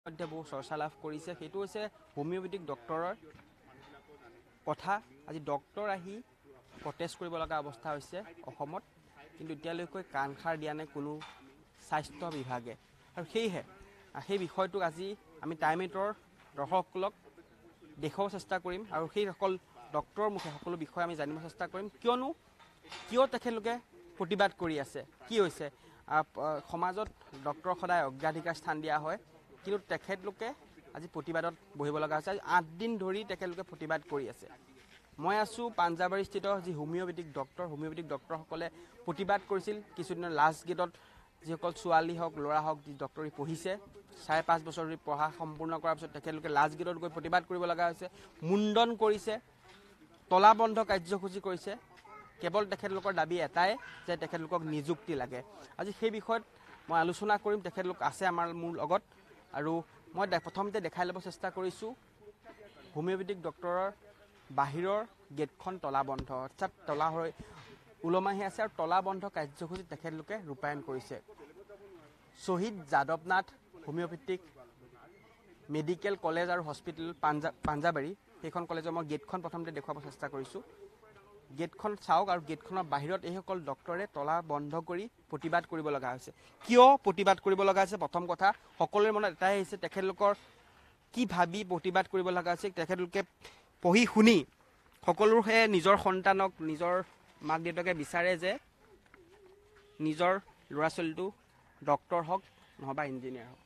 মধ্যে বহু চৰ্চা লাভ কৰিছে সেইটো হৈছে হোমিওপেথিক ডক্টৰৰ কথা। আজি ডক্টৰ আহি প্ৰটেষ্ট কৰিব লগা অৱস্থা হৈছে অসমত, কিন্তু এতিয়ালৈকে কাণসাৰ দিয়া নাই কোনো স্বাস্থ্য বিভাগে। আৰু সেয়েহে সেই বিষয়টোক আজি আমি টাইম-8ৰ দৰ্শকসকলক দেখুৱাব চেষ্টা কৰিম আৰু সেইসকল ডক্টৰৰ মুখে সকলো বিষয় আমি জানিব চেষ্টা কৰিম। কিয় তেখেতলোকে প্ৰতিবাদ কৰি আছে, কি হৈছে। সমাজত ডক্টৰক সদায় অগ্ৰাধিকাৰ স্থান দিয়া হয়, কিন্তু তেখেতলোকে আজি প্ৰতিবাদত বহিব লগা হৈছে। আজি 8 দিন ধৰি তেখেতলোকে প্ৰতিবাদ কৰি আছে। মই আছোঁ পাঞ্জাবাৰীস্থিত যি হোমিওপেথিক ডক্টৰসকলে প্ৰতিবাদ কৰিছিল কিছুদিনৰ লাষ্ট গেটত। যিসকল ছোৱালী হওক ল'ৰা হওক যি ডক্টৰী পঢ়িছে 5.5 বছৰ ধৰি পঢ়া সম্পূৰ্ণ কৰাৰ পিছত তেখেতলোকে লাষ্ট গেটত গৈ প্ৰতিবাদ কৰিব লগা হৈছে। মুণ্ডন কৰিছে, তলাবন্ধ কাৰ্যসূচী কৰিছে। কেৱল তেখেতলোকৰ দাবী এটাই যে তেখেতলোকক নিযুক্তি লাগে। আজি সেই বিষয়ত মই আলোচনা কৰিম, তেখেতলোক আছে মোৰ লগত। আৰু মই প্ৰথমতে দেখাই ল'ব চেষ্টা কৰিছোঁ হোমিওপেথিক ডক্টৰৰ বাহিৰৰ গেটখন তলাবন্ধ, অৰ্থাৎ তলা হৈ ওলমাহি আছে আৰু তলাবন্ধ কাৰ্যসূচী তেখেতলোকে ৰূপায়ণ কৰিছে। Shahid Jadavnath homoeopathic medical college আৰু হস্পিটেল পাঞ্জাবাৰী, সেইখন কলেজৰ মই গেটখন প্ৰথমতে দেখুৱাব চেষ্টা কৰিছোঁ। গেটখন চাওক আৰু গেটখনৰ বাহিৰত এইসকল ডক্টৰে তলা বন্ধ কৰি প্ৰতিবাদ কৰিব লগা হৈছে। কিয় প্ৰতিবাদ কৰিব লগা হৈছে? প্ৰথম কথা, সকলোৰে মনত এটাই আহিছে তেখেতলোকৰ কি ভাবি প্ৰতিবাদ কৰিব লগা হৈছে। তেখেতলোকে পঢ়ি শুনি সকলোৰে নিজৰ সন্তানক, নিজৰ মাক দেউতাকে বিচাৰে যে নিজৰ ল'ৰা ছোৱালীটো ডক্টৰ হওক নহবা ইঞ্জিনিয়াৰ হওক।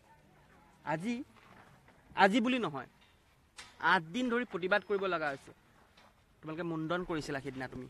আজি বুলি নহয়, 8 দিন ধৰি প্ৰতিবাদ কৰিব লগা হৈছে। তোমালোকে মুণ্ডন কৰিছিলা সিদিনা, তুমি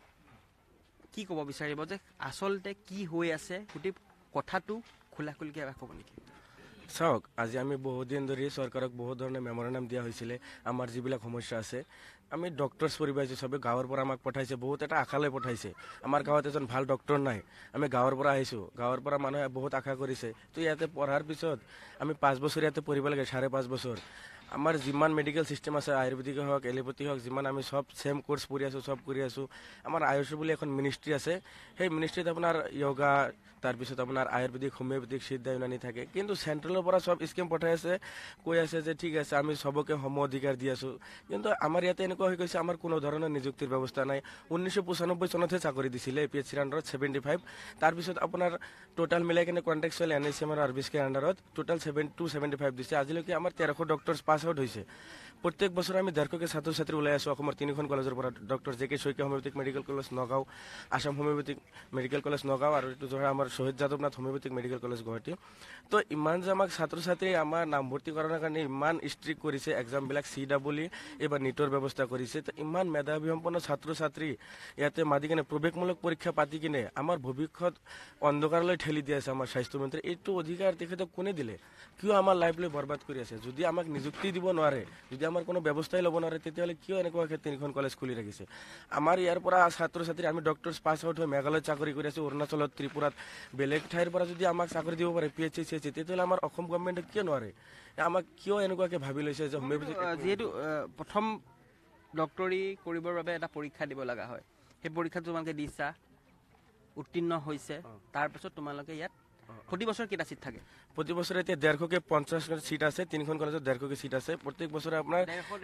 কি ক'ব বিচাৰিব যে আচলতে কি হৈ আছে? গোটেই কথাটো খোলাখুলিকৈ ক'ব নেকি? চাওক, আজি আমি বহুত দিন ধৰি চৰকাৰক বহুত ধৰণে মেমৰেণ্ডাম দিয়া হৈছিলে। আমাৰ যিবিলাক সমস্যা আছে, আমি ডক্টৰছ পঢ়িব আহিছোঁ, চবে গাঁৱৰ পৰা আমাক পঠাইছে, বহুত এটা আশালৈ পঠাইছে। আমাৰ গাঁৱত এজন ভাল ডক্টৰ নাই, আমি গাঁৱৰ পৰা আহিছোঁ, গাঁৱৰ পৰা মানুহে বহুত আশা কৰিছে। তো ইয়াতে পঢ়াৰ পিছত আমি 5 বছৰ ইয়াতে পঢ়িব লাগে, 5.5 বছৰ। আমাৰ যিমান মেডিকেল চিষ্টেম আছে, আয়ুৰ্বেদিক হওক এলোপেথি হওক, যিমান আমি চব ছেম কোৰ্চ পঢ়ি আছোঁ, চব কৰি আছোঁ। আমাৰ আয়ুষ বুলি এখন মিনিষ্ট্ৰী আছে, সেই মিনিষ্ট্ৰীত আপোনাৰ য়োগা, তাৰপিছত আপোনাৰ আয়ুৰ্বেদিক, হোমিওপেথিক, সিদ্ধা ইউনানী থাকে। কিন্তু চেণ্ট্ৰেলৰ পৰা চব স্কিম পঠাই আছে, কৈ আছে যে ঠিক আছে আমি চবকে সম অধিকাৰ দি আছোঁ। কিন্তু আমাৰ ইয়াতে এনেকুৱা হৈ গৈছে, আমাৰ কোনো ধৰণৰ নিযুক্তিৰ ব্যৱস্থা নাই। 1995 চনতহে চাকৰি দিছিলে APHCৰ আণ্ডাৰত 75। তাৰপিছত আপোনাৰ টোটেল মিলাই কিনে কণ্টেক্সুৱেল NSM আৰু RBSKৰ আণ্ডাৰত টোটেল 275 দিছে। আজিলৈকে আমাৰ 1300 ডক্টৰ পাছ আউট হৈছে। প্ৰত্যেক বছৰে আমি 150কে ছাত্ৰ ছাত্ৰী ওলাই আছোঁ অসমৰ 3খন কলেজৰ পৰা। Doctor JK Saikia homoeopathic medical college Nagaon, Assam homoeopathic medical college Nagaon, আৰু এইটো ধৰা আমাৰ Shahid Jadavnath homoeopathic medical college Guwahati. তো ইমান যে আমাক ছাত্ৰ ছাত্ৰী আমাৰ নামভৰ্তি কৰাৰ কাৰণে ইমান ষ্ট্ৰিক্ট কৰিছে, এক্সামবিলাক CEE এইবাৰ নীটৰ ব্যৱস্থা কৰিছে। তো ইমান মেধাৱী সম্পন্ন ছাত্ৰ ছাত্ৰী ইয়াতে মাতি কিনে প্ৰৱেশমূলক পৰীক্ষা পাতি কিনে আমাৰ ভৱিষ্যত অন্ধকাৰলৈ ঠেলি দি আছে আমাৰ স্বাস্থ্যমন্ত্ৰী। এইটো অধিকাৰ তেখেতক কোনে দিলে? কিয় আমাৰ লাইফ লৈ বৰবাদ কৰি আছে? যদি আমাক নিযুক্তি দিব নোৱাৰে, যদি আমাৰ কোনো ব্যৱস্থাই ল'ব নোৱাৰে, তেতিয়াহ'লে কিয় এনেকুৱাকৈ 3খন কলেজ খুলি ৰাখিছে? আমাৰ ইয়াৰ পৰা ছাত্ৰ ছাত্ৰী, আমি ডক্টৰছ পাছ আউট হৈ মেঘালয়ত চাকৰি কৰি আছোঁ, অৰুণাচলত, ত্ৰিপুৰাত, বেলেগ ঠাইৰ পৰা যদি আমাক চাকৰি দিব পাৰে PHC CHC, তেতিয়াহ'লে আমাৰ অসম গভৰ্ণমেণ্টে কিয় নোৱাৰে? আমাক কিয় এনেকুৱাকৈ ভাবি লৈছে যে হোমিওপেথিক? যিহেতু প্ৰথম ডক্টৰী কৰিবৰ বাবে এটা পৰীক্ষা দিব লগা হয়, সেই পৰীক্ষাটো তোমালোকে দিছা, উত্তীৰ্ণ হৈছে, তাৰপিছত তোমালোকে ইয়াত প্ৰতি বছৰ কেইটা চিট থাকে? প্ৰতি বছৰে এতিয়া 150কে 50 চিট আছে, 3খন কলেজত 150কে চিট আছে। প্ৰত্যেক বছৰে আপোনাৰ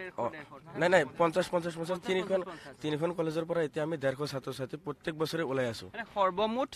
নাই 50 3খন কলেজৰ পৰা এতিয়া আমি 150 ছাত্ৰ ছাত্ৰী প্ৰত্যেক বছৰে ওলাই আছোঁ। সৰ্বমুঠ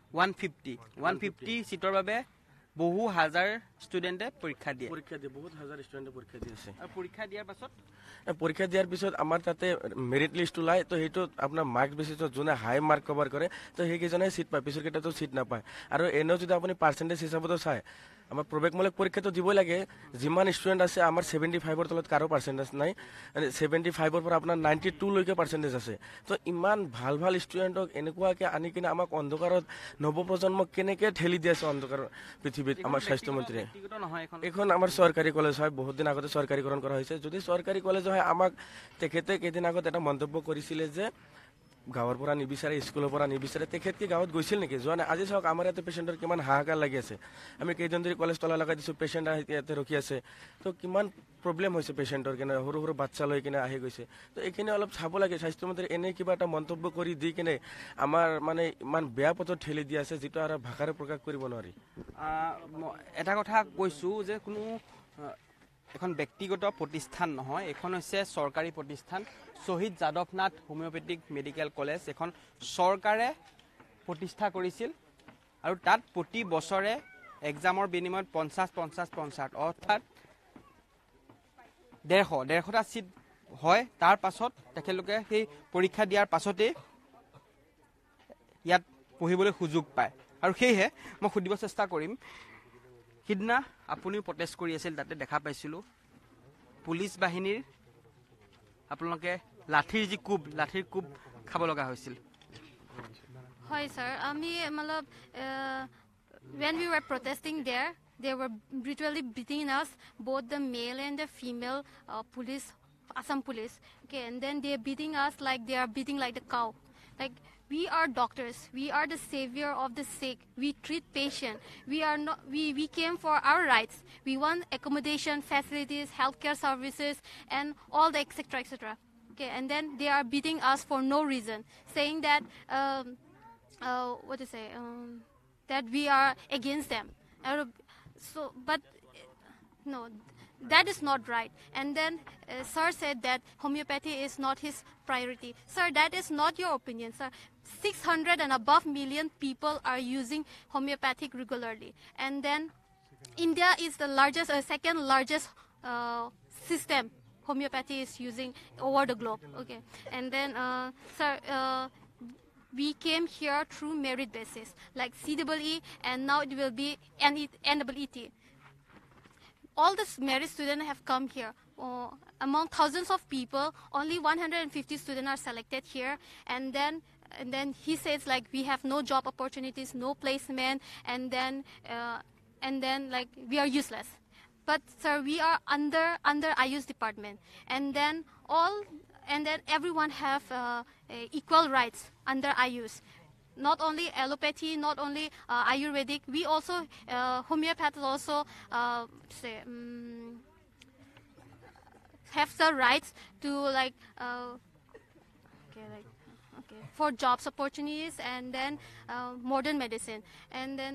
150 চিটৰ বাবে বহু হাজাৰ ষ্টুডেণ্টে পৰীক্ষা দিয়ে, বহুত হাজাৰ ষ্টুডেণ্টে পৰীক্ষা দি আছে। আৰু পৰীক্ষা দিয়াৰ পিছত আমাৰ তাতে মেৰিট লিষ্ট ওলায়। তো সেইটোত আপোনাৰ মাৰ্কছ বেচিছত যোনে হাই মাৰ্ক কভাৰ কৰে, তো সেইকেইজনে চিট পায়, পিছৰ কেইটাতো চিট নাপায়। আৰু এনেও যদি আপুনি পাৰ্চেণ্টেজ হিচাপতো চায়, আমাৰ প্ৰৱেশমূলক পৰীক্ষাটো দিবই লাগে। যিমান ষ্টুডেণ্ট আছে, আমাৰ 75ৰ তলত কাৰো পাৰ্চেণ্টেজ নাই, 75ৰ পৰা আপোনাৰ 92লৈকে পাৰ্চেণ্টেজ আছে। তো ইমান ভাল ভাল ষ্টুডেণ্টক এনেকুৱাকৈ আনি কিনে আমাক অন্ধকাৰত নৱপ্ৰজন্মক কেনেকৈ ঠেলি দি আছে অন্ধকাৰৰ পৃথিৱীত আমাৰ স্বাস্থ্যমন্ত্ৰীয়ে। এইখন আমাৰ চৰকাৰী কলেজ হয়, বহুত দিন আগতে চৰকাৰীকৰণ কৰা হৈছে। যদি চৰকাৰী কলেজ হয়, আমাক তেখেতে কেইদিন আগত এটা মন্তব্য কৰিছিলে যে গাঁৱৰ পৰা নিবিচাৰে, স্কুলৰ পৰা নিবিচাৰে। তেখেতকে গাঁৱত গৈছিল নেকি? যোৱা নাই। আজি চাওক, আমাৰ ইয়াতে পেচেণ্টৰ কিমান হাহাকাৰ লাগি আছে। আমি কেইদিন ধৰি কলেজ তলা লগাই দিছোঁ, পেচেণ্ট ইয়াতে ৰখি আছে। তো কিমান প্ৰব্লেম হৈছে পেচেণ্টৰ, কিনে সৰু সৰু বাচ্চা লৈ কিনে আহি গৈছে। তো এইখিনি অলপ চাব লাগে। স্বাস্থ্যমন্ত্ৰী এনেই কিবা এটা মন্তব্য কৰি দি কিনে আমাৰ মানে ইমান বেয়া পথত ঠেলি দি আছে, যিটো আৰু ভাষাৰে প্ৰকাশ কৰিব নোৱাৰি। এটা কথা কৈছোঁ যে কোনো এখন ব্যক্তিগত প্ৰতিষ্ঠান নহয়, এখন হৈছে চৰকাৰী প্ৰতিষ্ঠান শ্বহীদ যাদৱনাথ হোমিওপেথিক মেডিকেল কলেজ। এখন চৰকাৰে প্ৰতিষ্ঠা কৰিছিল আৰু তাত প্ৰতি বছৰে এক্সামৰ বিনিময়ত 50 অৰ্থাৎ 150টা চিট হয়। তাৰ পাছত তেখেতলোকে সেই পৰীক্ষা দিয়াৰ পাছতেই ইয়াত পঢ়িবলৈ সুযোগ পায়। আৰু সেয়েহে মই সুধিব চেষ্টা কৰিম, সিদিনা আপুনিও প্ৰটেষ্ট কৰি আছিল, তাতে দেখা পাইছিলোঁ পুলিচ বাহিনীৰ আপোনালোকে লাঠিৰ কোব খাব লগা হৈছিল। Hi sir, when we were protesting there, they were brutally beating us, both the male and the female police, Assam police. Okay, and then they are beating us like they are beating like the cow. Like, we are doctors, we are the savior of the sick, we treat patient, we came for our rights, we want accommodation, facilities, healthcare services, and all the etc. Okay, and then they are beating us for no reason, saying that that we are against them. But no, that is not right. And then sir said that homeopathy is not his priority. Sir, that is not your opinion, sir. 600 and above million people are using homeopathic regularly. And then India is the second largest system homeopathy is using over the globe. Okay, and then sir, we came here through merit basis, like CEE, and now it will be NEET. All the merit students have come here. Among thousands of people, only 150 students are selected here. And then he says like we have no job opportunities, no placement, and then like we are useless. But sir, we are under Ayush department, and then everyone have equal rights under Ayush. Not only allopathy, not only Ayurvedic, we also homeopathy also have the rights to for jobs opportunities, and then modern medicine, and then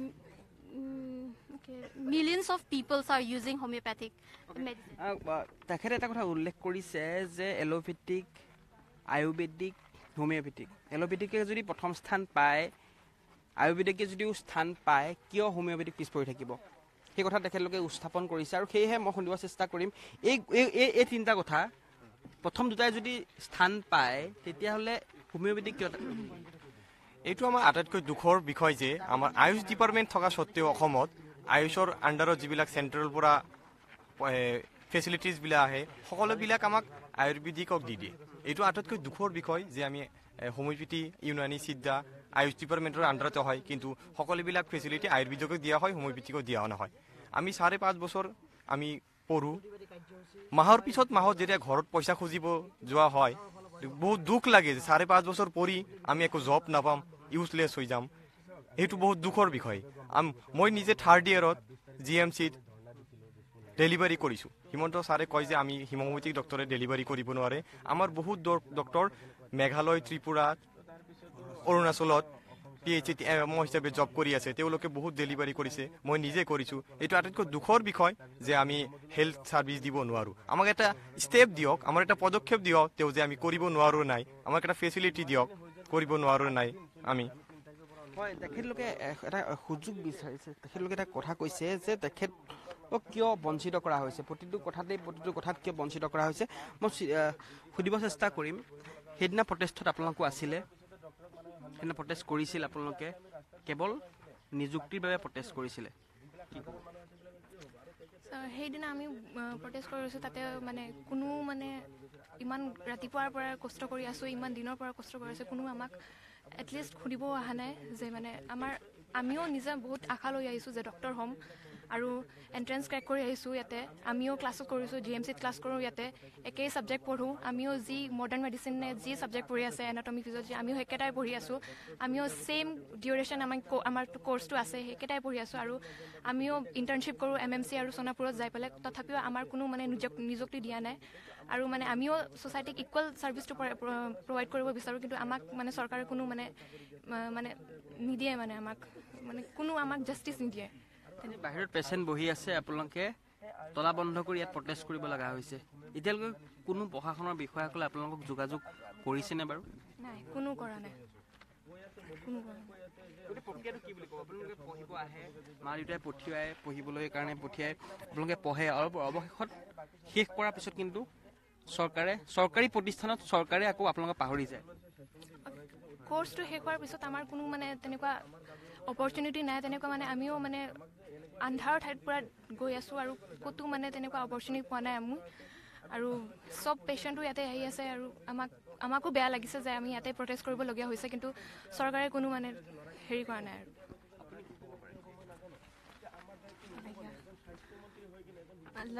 millions of people are using homeopathic medicine. তেখেতে এটা কথা উল্লেখ কৰিছে যে allopathic, Ayurvedic, homeopathic, এলোপেথিকে যদি প্ৰথম স্থান পায়, আয়ুৰ্বেদিকে যদিও স্থান পায়, কিয় হোমিওপেথিক পিছ পৰি থাকিব, সেই কথা তেখেতলোকে উত্থাপন কৰিছে। আৰু সেয়েহে মই শুনিব চেষ্টা কৰিম এই তিনিটা কথা, প্ৰথম দুটাই যদি স্থান পায় তেতিয়াহ'লে হোমিওপেথিক কিয়? এইটো আমাৰ আটাইতকৈ দুখৰ বিষয় যে আমাৰ আয়ুষ ডিপাৰ্টমেণ্ট থকা স্বত্তেও অসমত আয়ুষৰ আণ্ডাৰত যিবিলাক চেণ্ট্ৰেলৰ পৰা ফেচিলিটিজবিলাক আহে সকলোবিলাক আমাক আয়ুৰ্বেদিকক দি দিয়ে। এইটো আটাইতকৈ দুখৰ বিষয় যে আমি হোমিওপেথি, ইউনানী, সিদ্ধা আয়ুষ ডিপাৰ্টমেণ্টৰ আণ্ডাৰতে হয়, কিন্তু সকলোবিলাক ফেচিলিটি আয়ুৰ্বেদিকক দিয়া হয়, হোমিওপেথিকক দিয়া নহয়। আমি 5.5 বছৰ আমি পঢ়োঁ, মাহৰ পিছত মাহত যেতিয়া ঘৰত পইচা খুজিব যোৱা হয় বহুত দুখ লাগে যে 5.5 বছৰ পঢ়ি আমি একো জব নাপাম, ইউজলেছ হৈ যাম। সেইটো বহুত দুখৰ বিষয়। মই নিজে 3rd ইয়াৰত GMCত ডেলিভাৰী কৰিছোঁ। হিমন্ত ছাৰে কয় যে আমি হোমিওপেথিক ডক্টৰে ডেলিভাৰী কৰিব নোৱাৰে। আমাৰ বহুত ডক্টৰ মেঘালয়, ত্ৰিপুৰা, অৰুণাচলত PhD হিচাপে জব কৰি আছে, তেওঁলোকে বহুত ডেলিভাৰী কৰিছে, মই নিজে কৰিছোঁ। এইটো আটাইতকৈ দুখৰ বিষয় যে আমি হেল্থ ছাৰ্ভিচ দিব নোৱাৰোঁ। আমাক এটা ষ্টেপ দিয়ক, আমাৰ এটা পদক্ষেপ দিয়ক তেওঁ যে আমি কৰিব নোৱাৰোঁ নাই, আমাক এটা ফেচিলিটি দিয়ক, কৰিব নোৱাৰোঁ নাই আমি। হয়, তেখেতলোকে এটা সুযোগ বিচাৰিছে, তেখেতলোকে এটা কথা কৈছে যে তেখেতক কিয় বঞ্চিত কৰা হৈছে, প্ৰতিটো কথাত কিয় বঞ্চিত কৰা হৈছে। মই সুধিব চেষ্টা কৰিম, সেইদিনা প্ৰটেষ্টত আপোনালোকো আছিলে, সেইদিনা প্ৰটেষ্ট কৰিছিল আপোনালোকে, কেৱল নিযুক্তিৰ বাবে প্ৰটেষ্ট কৰিছিলে? সেইদিনা আমি প্ৰটেষ্ট কৰিছোঁ, তাতে মানে কোনো ইমান ৰাতিপুৱাৰ পৰা কষ্ট কৰি আছোঁ, ইমান দিনৰ পৰা কষ্ট কৰি আছোঁ, কোনো আমাক এটলিষ্ট সুধিব অহা নাই যে আমিও নিজে বহুত আশা লৈ আহিছোঁ যে ডক্টৰ হ'ম, আৰু এণ্ট্ৰেঞ্চ ক্ৰেক কৰি আহিছোঁ ইয়াতে। আমিও ক্লাছত কৰিছোঁ, GMCত ক্লাছ কৰোঁ, ইয়াতে একেই ছাবজেক্ট পঢ়োঁ। আমিও যি মডাৰ্ণ মেডিচিনে যি ছাবজেক্ট পঢ়ি আছে, এনাটমি, ফিজিঅ'লজি, আমিও একেটাই পঢ়ি আছোঁ। আমিও ছেইম ডিউৰেশ্যন আমাৰ কৰ্চটো আছে, সেইকেইটাই পঢ়ি আছোঁ। আৰু আমিও ইণ্টাৰ্ণশ্বিপ কৰোঁ MMC আৰু সোণাপুৰত যাই পেলাই, তথাপিও আমাৰ কোনো নিযুক্তি দিয়া নাই। আৰু আমিও ছ'চাইটিক ইকুৱেল ছাৰ্ভিচটো প্ৰভাইড কৰিব বিচাৰোঁ, কিন্তু আমাক চৰকাৰে কোনো নিদিয়ে, আমাক কোনো জাষ্টিচ নিদিয়ে। বাহিৰত পেচেণ্ট বহি আছে, আপোনালোকে তলা বন্ধ কৰি ইয়াত প্ৰটেষ্ট কৰিব লগা হৈছে এতিয়ালৈকে কোনো প্ৰশাসনৰ বিষয়াসকলে আপোনালোকক যোগাযোগ কৰিছেনে বাৰু নাই কোনো কৰা নাই কোনো কৰা নাই প্ৰক্ৰিয়াটো কি বুলি ক'ব আপোনালোকে পঢ়িব আহে মা দেউতাই পঠিয়াই পঢ়িবলৈ কাৰণে পঠিয়াই আপোনালোকে পঢ়ে আৰু অৱশেষত শেষ কৰাৰ পিছত কিন্তু চৰকাৰী প্ৰতিষ্ঠানত চৰকাৰে আকৌ আপোনালোকে পাহৰি যায় কোৰ্চটো শেষ হোৱাৰ পিছত আমাৰ কোনো মানে তেনেকুৱা অপৰচুনিটি নাই তেনেকুৱা মানে আমিও মানে আন্ধাৰৰ ঠাইত পূৰা গৈ আছোঁ আৰু ক'তো মানে তেনেকুৱা অপৰচুনিটি পোৱা নাই আমি আৰু চব পেচেণ্টো ইয়াতে আহি আছে আৰু আমাকো বেয়া লাগিছে যে আমি ইয়াতে প্ৰটেষ্ট কৰিবলগীয়া হৈছে কিন্তু চৰকাৰে কোনো মানে হেৰি কৰা নাই আৰু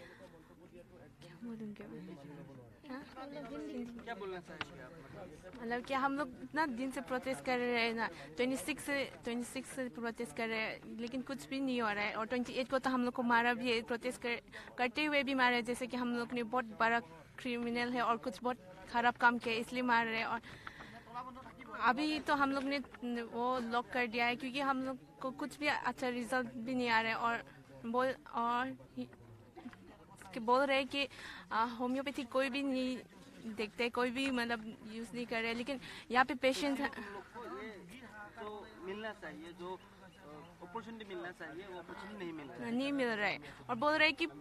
मतलब कि हम लोग इतना दिन से प्रोटेस्ट कर रहे हैं ना 26 से प्रोटेस्ट कर रहे हैं लेकिन कुछ भी नहीं हो रहा है और 28 को तो हम लोग को मारा भी है प्रोटेस्ट करते हुए भी मारा है जैसे कि हम लोग ने बहुत बड़ा क्रिमिनल है और कुछ बहुत खराब काम किया इसलिए मार रहे हैं और अभी तो हम लोग ने वो लॉक कर दिया है क्योंकि हम लोग को कुछ भी अच्छा रिजल्ट भी नहीं आ रहा है और बोल रहे हैं कि होम्योपैथी कोई भी नहीं देखते कोई भी मतलब यूज नहीं कर रहे लेकिन यहाँ पे पेशेंट तो मिलना चाहिए जो अपॉर्चुनिटी मिलना चाहिए वो अपॉर्चुनिटी नहीं मिल रहा है और बोल रहे हैं कि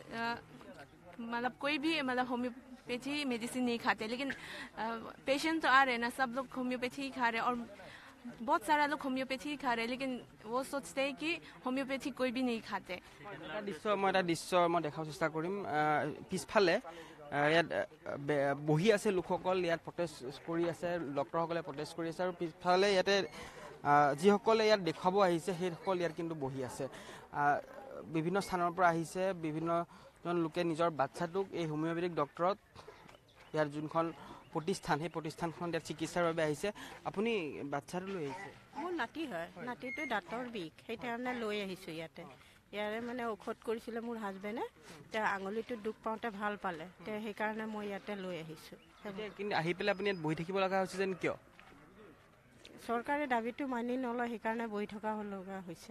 मतलब कोई भी मतलब होम्योपैथी मेडिसिन नहीं खाते लेकिन पेशेंट तो आ रहे हैं ना सब लोग होम्योपैथी ही खा रहे हैं और बहुत सारा लोग होम्योपैथी खा रहे हैं लेकिन वो सोचते हैं कि होम्योपैथी कोई भी नहीं खाते এটা দৃশ্য মই দেখাব চেষ্টা কৰিম পিছফালে ইয়াত বহি আছে লোকসকল ইয়াত প্ৰটেষ্ট কৰি আছে ডক্টৰসকলে প্ৰটেষ্ট কৰি আছে আৰু পিছফালে ইয়াতে যিসকলে ইয়াত দেখুৱাব আহিছে সেইসকল ইয়াত কিন্তু বহি আছে বিভিন্ন স্থানৰ পৰা আহিছে বিভিন্নজন লোকে নিজৰ বাচ্চাটোক এই হোমিওপেথিক ডক্টৰত ইয়াৰ যোনখন প্ৰতিষ্ঠান সেই প্ৰতিষ্ঠানখন ইয়াত চিকিৎসাৰ বাবে আহিছে আপুনি বাচ্চাটো লৈ আহিছে মোৰ নাতি হয় নাতিটো দাঁতৰ বিষ সেইকাৰণে লৈ আহিছোঁ ইয়াতে ইয়াৰে মানে ঔষধ কৰিছিলে মোৰ হাজবেণ্ডে তেওঁ আঙুলিটো দুখ পাওঁতে ভাল পালে তেওঁ সেইকাৰণে মই ইয়াতে লৈ আহিছোঁ কিন্তু আহি পেলাই আপুনি ইয়াত বহি থাকিব লগা হৈছে যেন কিয় চৰকাৰে দাবীটো মানি নলয় সেইকাৰণে বহি থকা লগা হৈছে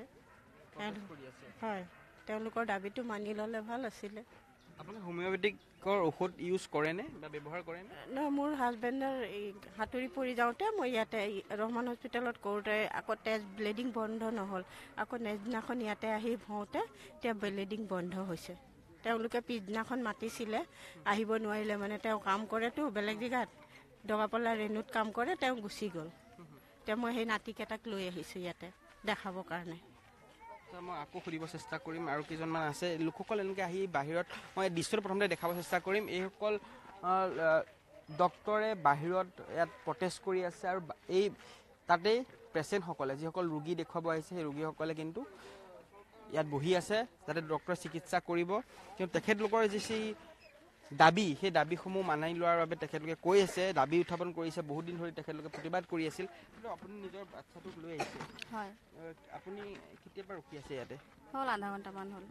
হয় তেওঁলোকৰ দাবীটো মানি ল'লে ভাল আছিলে আপুনি হোমিওপেথিকৰ ঔষধ ইউজ কৰেনে বা ব্যৱহাৰ কৰেনে নহয় মোৰ হাজবেণ্ডৰ হাতুৰি পৰি যাওঁতে মই ইয়াতে ৰহমান হস্পিটেলত কৰোঁতে আকৌ তেজ ব্লিডিং বন্ধ নহ'ল আকৌ নেক্সট দিনাখন ইয়াতে আহি হওঁতে এতিয়া ব্লিডিং বন্ধ হৈছে তেওঁলোকে পিছদিনাখন মাতিছিলে আহিব নোৱাৰিলে মানে তেওঁ কাম কৰেতো বেলেগ জেগাত দগাপলা ৰেণুত কাম কৰে তেওঁ গুচি গ'ল এতিয়া মই সেই নাতিকেইটাক লৈ আহিছোঁ ইয়াতে দেখাবৰ কাৰণে মই আকৌ সুধিব চেষ্টা কৰিম আৰু কেইজনমান আছে লোকসকল এনেকৈ আহি বাহিৰত মই দৃশ্যটো প্ৰথমতে দেখাব চেষ্টা কৰিম এইসকল ডক্টৰে বাহিৰত ইয়াত প্ৰটেষ্ট কৰি আছে আৰু এই তাতেই পেচেণ্টসকলে যিসকল ৰোগী দেখুৱাব আহিছে সেই ৰোগীসকলে কিন্তু ইয়াত বহি আছে যাতে ডক্টৰে চিকিৎসা কৰিব কিন্তু তেখেতলোকৰ যি দাবী সেই দাবীসমূহ মানি লোৱাৰ বাবে তেখেতলোকে কৈ আছে দাবী উত্থাপন কৰিছে বহুত দিন ধৰি তেখেতলোকে প্ৰতিবাদ কৰি আছিল কিন্তু আপুনি নিজৰ বাচ্চাটোক লৈ আহিছে হয় আপুনি কেতিয়াবা ৰখি আছে ইয়াতে হ'ল আধা ঘণ্টামান হ'ল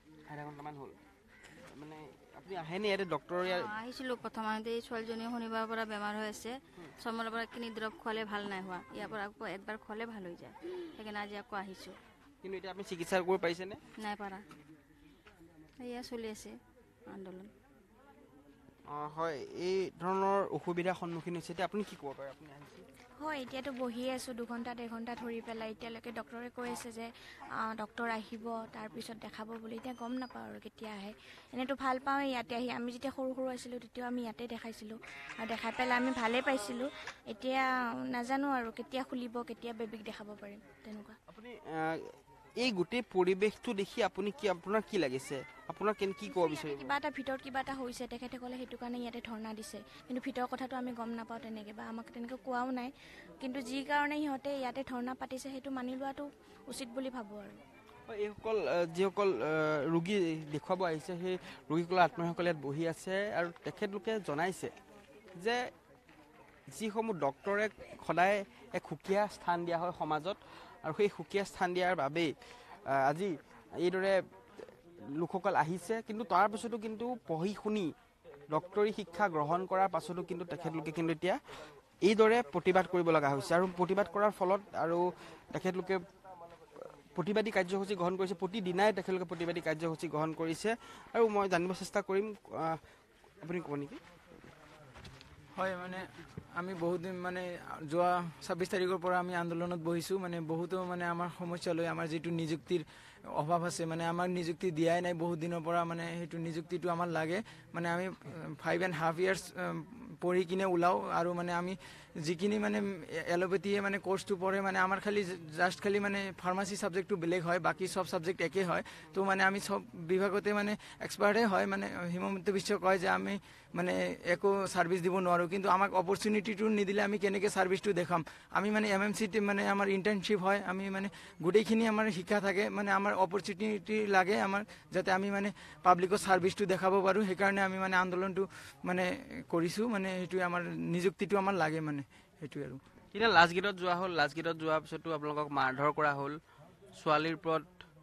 মানে আপুনি আহেনে ইয়াতে ডক্টৰ আহিছিলোঁ প্ৰথমতে এই ছোৱালীজনী শনিবাৰৰ পৰা বেমাৰ হৈ আছে ছয়মাহৰ পৰা কিনি দৰৱ খোৱালে ভাল নাই হোৱা ইয়াৰ পৰা আকৌ একবাৰ খোৱালে ভাল হৈ যায় সেইকাৰণে আজি আকৌ আহিছোঁ কিন্তু এতিয়া আপুনি চিকিৎসা কৰিব পাৰিছেনে নাই পাৰা এয়া চলি আছে আন্দোলন হয় এই ধৰণৰ অসুবিধাৰ সন্মুখীন হৈছে এতিয়া আপুনি কি ক'ব পাৰে আপুনি আহিছে হয় এতিয়াতো বহিয়ে আছোঁ 2 ঘণ্টা 1.5 ঘণ্টা ধৰি পেলাই এতিয়ালৈকে ডক্টৰে কৈ আছে যে ডক্টৰ আহিব তাৰপিছত দেখাব বুলি এতিয়া গম নাপাওঁ আৰু কেতিয়া আহে এনেইতো ভাল পাওঁ ইয়াতে আহি আমি যেতিয়া সৰু আছিলোঁ তেতিয়াও আমি ইয়াতে দেখাইছিলোঁ আৰু দেখাই পেলাই আমি ভালেই পাইছিলোঁ এতিয়া নাজানো আৰু কেতিয়া খুলিব কেতিয়া বেবীক দেখাব পাৰিম তেনেকুৱা আপুনি এই গোটেই পৰিৱেশটো দেখি আপুনি আপোনাৰ কি লাগিছে আপোনাৰ কি ক'ব বিচাৰিব কিবা এটা ভিতৰত কিবা এটা হৈছে তেখেতসকলে সেইটো কাৰণে ইয়াতে ধৰ্ণা দিছে কিন্তু ভিতৰৰ কথাটো আমি গম নাপাওঁ তেনেকৈ বা আমাক তেনেকৈ কোৱাও নাই কিন্তু যি কাৰণে সিহঁতে ইয়াতে ধৰ্ণা পাতিছে সেইটো মানি লোৱাটো উচিত বুলি ভাবোঁ আৰু এইসকল যিসকল ৰোগী দেখুৱাব আহিছে সেই ৰোগীসকলৰ আত্মীয়সকলে ইয়াত বহি আছে আৰু তেখেতলোকে জনাইছে যে যিসমূহ ডক্টৰে সদায় এক সুকীয়া স্থান দিয়া হয় সমাজত আৰু সেই সুকীয়া স্থান দিয়াৰ বাবেই আজি এইদৰে লোকসকল আহিছে কিন্তু তাৰ পাছতো কিন্তু পঢ়ি শুনি ডক্টৰী শিক্ষা গ্ৰহণ কৰাৰ পাছতো কিন্তু তেখেতলোকে কিন্তু এতিয়া এইদৰে প্ৰতিবাদ কৰিব লগা হৈছে আৰু প্ৰতিবাদ কৰাৰ ফলত আৰু তেখেতলোকে প্ৰতিবাদী কাৰ্যসূচী গ্ৰহণ কৰিছে প্ৰতিদিনাই তেখেতলোকে প্ৰতিবাদী কাৰ্যসূচী গ্ৰহণ কৰিছে আৰু মই জানিব চেষ্টা কৰিম আপুনি ক'ব নেকি হয় মানে আমি বহুত দিন মানে যোৱা 26 তাৰিখৰ পৰা আমি আন্দোলনত বহিছোঁ মানে বহুতো মানে আমাৰ সমস্যা লৈ আমাৰ যেটো নিযুক্তিৰ অভাৱ আছে মানে আমাৰ নিযুক্তি দিয়াই নাই বহুত দিনৰ পৰা মানে হেতু নিযুক্তিটো আমাৰ লাগে মানে আমি 5.5 ইয়াৰ্স পঢ়ি কিনে ওলাও আৰু মানে আমি যিখিনি মানে এলোপেথিয়ে মানে কোর্সটো পড়ে মানে আমার খালি জাস্ট খালি মানে ফার্মাসি সাবজেক্টটো বেলেগ হয় বাকি সব সাবজেক্ট একে হয় তো মানে আমি সব বিভাগতে মানে এক্সপার্টে হয় মানে হিমন্ত বিশ্ব কয় যে আমি মানে একো সার্ভিস দিব নোৱাৰো কিন্তু আমাক অপরচুনিটিটো নিদিলে আমি কেনেকে সার্ভিসটো দেখাম আমি মানে এমএমসিটি মানে আমার ইন্টার্নশিপ হয় আমি মানে গোটেইখিনি আমার শিক্ষা থাকে মানে আমার অপরচুনিটি লাগে আমার যাতে আমি মানে পাব্লিকৰ সার্ভিসটো দেখাব পাৰো সেই কাৰণে আমি মানে আন্দোলনটো মানে কৰিছো মানে এটো আমাৰ নিযুক্তিটো আমাৰ লাগে মানে এটো আৰু কিনা লাজগিৰত যোৱা হল লাজগিৰত যোৱাৰ পিছতো আপোনালোকক মাৰধৰ কৰা হল ছোৱালীৰ ওপৰত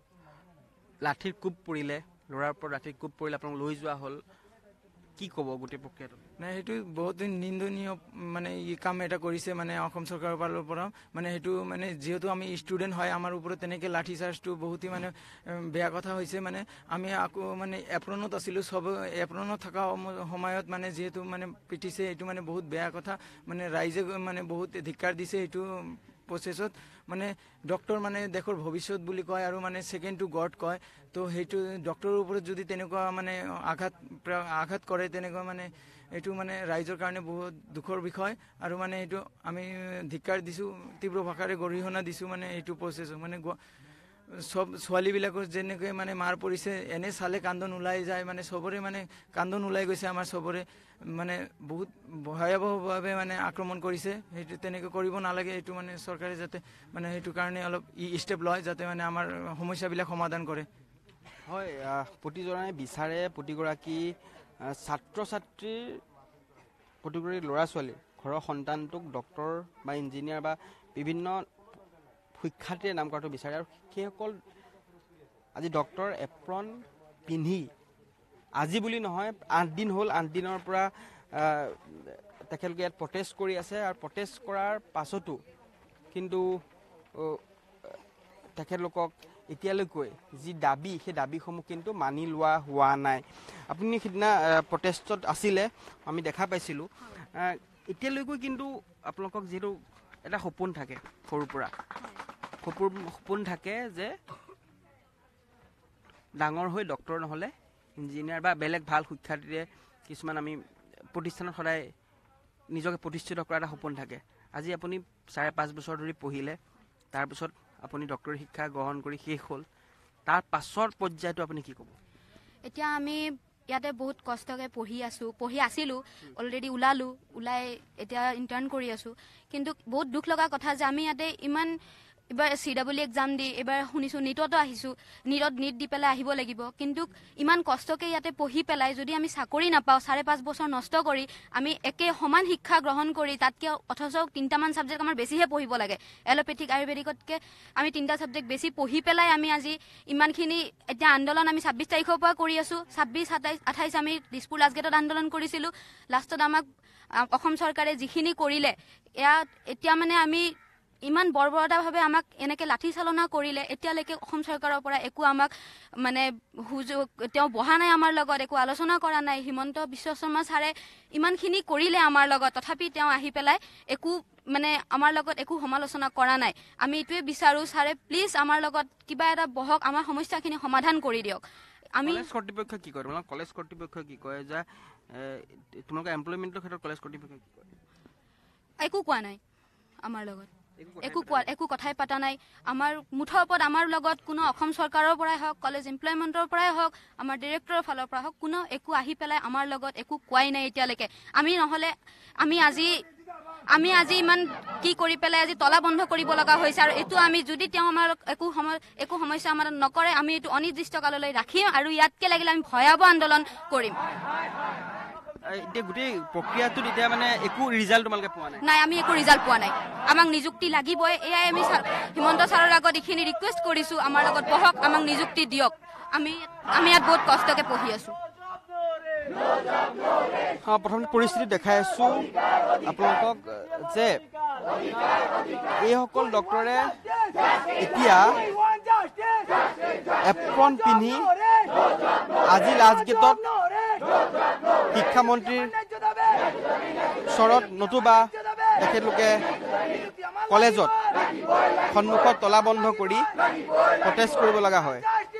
লাঠিৰ কুপ পৰিলে লৰাৰ ওপৰত লাঠিৰ কুপ পৰিলে আপোনাক লৈ যোৱা হল কি ক'ব গোটেই প্ৰক্ৰিয়াটো না হেতু বহুত নিন্দনীয় মানে ই কাম এটা কৰিছে মানে অসম চৰকাৰৰ ফালৰ পৰা মানে হেতু মানে যেহেতু আমি ষ্টুডেন্ট হয় আমাৰ ওপৰত তেনেকে লাঠি চাৰ্জটো বহুতই মানে বেয়া কথা হৈছে মানে আমি আকৌ মানে এপ্ৰনত আছিলো সব এপ্ৰনত থকা সময়ত মানে যেহেতু মানে পিটিছে এটো মানে বহুত বেয়া কথা মানে ৰাইজে মানে বহুত ধিক্কাৰ দিছে এটো প্ৰসেছত মানে ডক্টৰ মানে দেশৰ ভৱিষ্যত বুলি কয় আৰু মানে সেকেন্ড টু গড কয় তো হেতু ডক্টৰৰ ওপৰত যদি তেনেকুৱা মানে আঘাত কৰে তেনেকুৱা মানে এটো মানে ৰাইজৰ কাৰণে বহুত দুখৰ বিষয় আৰু মানে এটো আমি ধিক্কাৰ দিছো তীব্ৰ ভাষাৰে গৰিহণা দিছো মানে এটো প্ৰসেস মানে সব ছোৱালী বিলাকৰ যেনেকৈ মানে মাৰ পৰিছে এনে চালে কান্দন ওলাই যায় মানে সবৰে মানে কান্দন ওলাই গৈছে আমাৰ সবৰে মানে বহুত ভয়াবহভাৱে মানে আক্ৰমণ কৰিছে হেতু তেনেকৈ কৰিব নালাগে এটো মানে চৰকাৰে যাতে মানে হেতু কাৰণে অলপ ষ্টেপ লয় যাতে মানে আমাৰ সমস্যাবিলাক সমাধান কৰে হয় প্ৰতিজনে বিচাৰে প্ৰতিগৰাকী ছাত্ৰ ছাত্ৰীৰ প্ৰতিগৰাকী ল'ৰা ছোৱালী ঘৰৰ সন্তানটোক ডক্টৰ বা ইঞ্জিনিয়াৰ বা বিভিন্ন শিক্ষাৰ্থীয়ে নাম কৰাটো বিচাৰে আৰু সেইসকল আজি ডক্টৰ এপ্ৰন পিন্ধি আজি বুলি নহয় 8 দিন হ'ল 8 দিনৰ পৰা তেখেতলোকে ইয়াত প্ৰটেষ্ট কৰি আছে আৰু প্ৰটেষ্ট কৰাৰ পাছতো কিন্তু তেখেতলোকক এতিয়ালৈকৈ যি দাবী সেই দাবীসমূহ কিন্তু মানি লোৱা হোৱা নাই আপুনি সিদিনা প্ৰটেষ্টত আছিলে আমি দেখা পাইছিলোঁ এতিয়ালৈকৈ কিন্তু আপোনালোকক যেটো এটা সপোন থাকে সৰুৰ পৰা সপোন থাকে যে ডাঙৰ হৈ ডক্টৰ নহলে ইঞ্জিনিয়াৰ বা বেলেগ ভাল শিক্ষাৰ্থীৰে কিছুমান আমি প্ৰতিষ্ঠানত সদায় নিজকে প্ৰতিষ্ঠিত কৰা এটা সপোন থাকে আজি আপুনি 5.5 বছৰ ধৰি পঢ়িলে তাৰ পিছত আপুনি ডক্টৰ শিক্ষা গ্ৰহণ কৰি শেষ হ'ল তাৰ পাছৰ পৰ্যায়টো আপুনি কি ক'ব এতিয়া আমি ইয়াতে বহুত কষ্টকে পঢ়ি আছিলো অলৰেডি ওলাই এতিয়া ইন্টাৰ্ন কৰি আছো কিন্তু বহুত দুখ লগা কথা যে আমি ইয়াতে ইমান এবাৰ CW এক্সাম দি এবাৰ শুনিছো নিটতো আহিছো নিট দি পেলাই আহিব লাগিব কিন্তু ইমান কষ্টকে ইয়াতে পঢ়ি পেলাই যদি আমি চাকৰি নাপাও 5.5 বছৰ নষ্ট কৰি আমি একে সমান শিক্ষা গ্ৰহণ কৰি তাতকে অথচ 3টামান সাবজেক্ট আমাৰ বেছিহে পঢ়িব লাগে এলোপেথিক আয়ুৰ্বেদিকতকে আমি 3টা সাবজেক্ট বেছি পঢ়ি পেলাই আমি আজি ইমানখিনি এতিয়া আন্দোলন আমি 26 তাৰিখৰ পৰা কৰি আছো 26 27 28 আমি দিছপুৰ লাজগেটত আন্দোলন কৰিছিলো লাষ্টত আমাক অসম চৰকাৰে যিখিনি কৰিলে এতিয়া মানে আমি ইমান বৰবৰতাভাৱে আমাক এনেকে লাঠি চালনা কৰিলে এতিয়ালৈকে অসম চৰকাৰৰ পৰা একো আমাক মানে তেওঁ বহা নাই আমাৰ লগত একো আলোচনা কৰা নাই হিমন্ত বিশ্ব শৰ্মা ছাৰে ইমানখিনি কৰিলে আমাৰ লগত তথাপি তেওঁ আহি পেলাই একো মানে আমাৰ লগত একো সমালোচনা কৰা নাই আমি এটোৱে বিচাৰো ছাৰে প্লিজ আমাৰ লগত কিবা এটা বহক আমাৰ সমস্যাখিনি সমাধান কৰি দিয়ক আমি কলেজ কৰ্তৃপক্ষ কি কৰে মানে কলেজ কৰ্তৃপক্ষ কি কয় যে তোমালোকৰ এমপ্লয়মেন্টৰ ক্ষেত্ৰত কলেজ কৰ্তৃপক্ষ কি কয় একো কোৱা নাই আমাৰ লগত একো কথাই পাতা নাই আমাৰ মুঠৰ ওপৰত আমাৰ লগত কোনো অসম চৰকাৰৰ পৰাই হওক কলেজ এমপ্লয়মেন্টৰ পৰাই হওক আমাৰ ডিৰেক্টৰৰ ফালৰ পৰা হওক কোনো একো আহি পেলাই আমাৰ লগত একো কোৱাই নাই এতিয়ালৈকে আমি নহলে আমি আজি ইমান কি কৰি পেলাই আজি তলা বন্ধ কৰিব লগা হৈছে আৰু এটো আমি যদি তেওঁ আমাৰ একো সমস্যা আমাৰ নকৰে আমি এটো অনিৰ্দিষ্ট কাললৈ ৰাখিম আৰু ইয়াতকে লাগিলে আমি ভয়াবহ আন্দোলন কৰিম এতিয়া গোটেই প্ৰক্ৰিয়াটোত এতিয়া মানে একো ৰিজাল্ট তোমালোকে পোৱা নাই আমি একো ৰিজাল্ট পোৱা নাই আমাক নিযুক্তি লাগিবই এয়াই আমি হিমন্ত ছাৰৰ আগত এইখিনি ৰিকুৱেষ্ট কৰিছো আমাৰ লগত বহক আমাক নিযুক্তি দিয়ক আমি ইয়াত বহুত কষ্টকে পঢ়ি আছো প্ৰথম পৰিস্থিতি দেখাই আছো আপোনালোকক যে এইসকল ডক্টৰে এতিয়া এপ্ৰন পিন্ধি আজি লাষ্টগেটত শিক্ষামন্ত্ৰীৰ ওচৰত নতুবা তেখেতলোকে কলেজত সন্মুখত তলা বন্ধ কৰি প্ৰটেষ্ট কৰিব লগা হয়।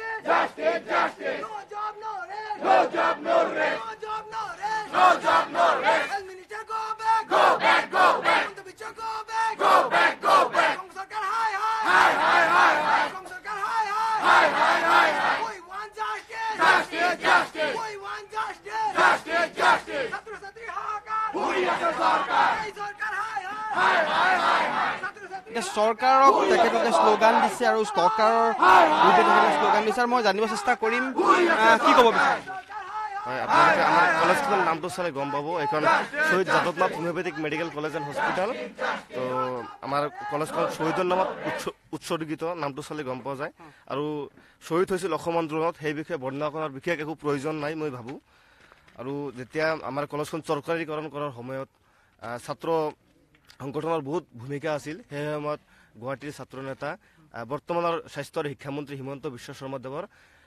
চৰকাৰক তেখেতলোকে শ্লোগান দিছে আৰু চৰকাৰৰ বিৰুদ্ধে তেখেতলোকে শ্লোগান দিছে আৰু মই জানিব চেষ্টা কৰিম কি ক'ব বিচাৰে। হয়, আপোনালোকে আমাৰ কলেজখনৰ নামটো চালে গম পাব। এইখন Shahid Jadavnath homoeopathic medical college and hospital. তো আমাৰ কলেজখন শ্বহীদৰ নামত উৎসৰ্গিত, নামটো চালে গম পোৱা যায়। আৰু শ্বহীদ হৈছিল অসম আন্দোলনত, সেই বিষয়ে বৰ্ণনা কৰাৰ বিশেষ একো প্ৰয়োজন নাই মই ভাবোঁ। আৰু যেতিয়া আমাৰ কলেজখন চৰকাৰীকৰণ কৰাৰ সময়ত ছাত্ৰ সংগঠনৰ বহুত ভূমিকা আছিল। সেই সময়ত গুৱাহাটীৰ ছাত্ৰ নেতা বৰ্তমানৰ স্বাস্থ্য আৰু শিক্ষামন্ত্ৰী হিমন্ত বিশ্ব শৰ্মাদেৱৰ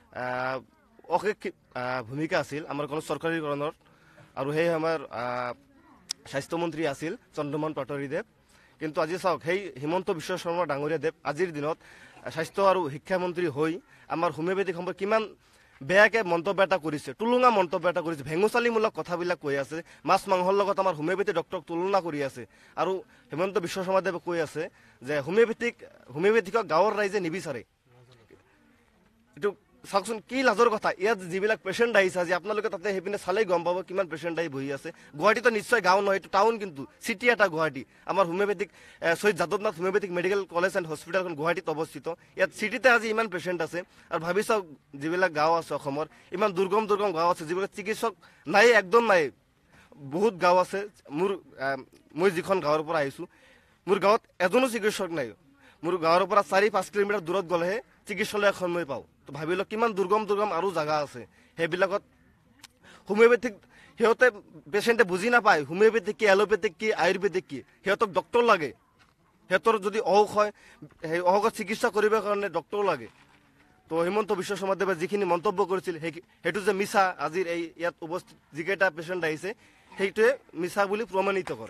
অশেষ ভূমিকা আছিল আমাৰ কলেজ চৰকাৰীকৰণৰ। আৰু সেই সময়ৰ স্বাস্থ্যমন্ত্ৰী আছিল চন্দ্ৰমোহন পাটোৱাৰীদেৱ। কিন্তু আজি চাওক, সেই হিমন্ত বিশ্ব শৰ্মা ডাঙৰীয়া দেৱ আজিৰ দিনত স্বাস্থ্য আৰু শিক্ষামন্ত্ৰী হৈ আমাৰ হোমিওপেথিক সম্পৰ্কে কিমান বেয়াকে মন্তব্য এটা কৰিছে, টুলুঙা মন্তব্য এটা কৰিছে, ভেঙুচালিমূলক কথাবিলাক কৈ আছে, মাছ মাংসৰ লগত আমাৰ হোমিওপেথি ডক্টৰক তুলনা কৰি আছে। আৰু হিমন্ত বিশ্ব শৰ্মাদেৱে কৈ আছে যে হোমিওপেথিকক গাঁৱৰ ৰাইজে নিবিচাৰে। এইটো চাওকচোন কি লাজৰ কথা। ইয়াত যিবিলাক পেচেণ্ট আহিছে আজি আপোনালোকে তাতে সেইপিনে চালেই গম পাব কিমান পেচেণ্ট আহি বহি আছে। গুৱাহাটীতো নিশ্চয় গাঁও নহয়, এইটো টাউন, কিন্তু চিটি এটা গুৱাহাটী। আমাৰ homoeopathic Shahid Jadavnath homoeopathic medical college and হস্পিটেলখন গুৱাহাটীত অৱস্থিত। ইয়াত চিটিতে আজি ইমান পেচেণ্ট আছে। আৰু ভাবি চাওক, যিবিলাক গাঁও আছে অসমৰ, ইমান দুৰ্গম গাঁও আছে যিবিলাক চিকিৎসক নাই, একদম নাই। বহুত গাঁও আছে। মই যিখন গাঁৱৰ পৰা আহিছোঁ, মোৰ গাঁৱত এজনো চিকিৎসক নাই। মোৰ গাঁৱৰ পৰা 4-5 কিলোমিটাৰ দূৰত গ'লেহে চিকিৎসালয় এখন মই পাওঁ। তো ভাবি লওক কিমান দুৰ্গম আৰু জাগা আছে। সেইবিলাকত হোমিওপেথিক সিহঁতে পেচেণ্টে বুজি নাপায় হোমিওপেথিক কি, এলোপেথিক কি, আয়ুৰ্বেদিক কি। সিহঁতক ডক্টৰ লাগে। সিহঁতৰ যদি অসুখ হয়, সেই অসুখত চিকিৎসা কৰিবৰ কাৰণে ডক্টৰ লাগে। তো হিমন্ত বিশ্ব শৰ্মাদেৱে যিখিনি মন্তব্য কৰিছিল সেইটো যে মিছা, আজিৰ এই ইয়াত উপস্থিত যিকেইটা পেচেণ্ট আহিছে সেইটোৱে মিছা বুলি প্ৰমাণিত কৰে।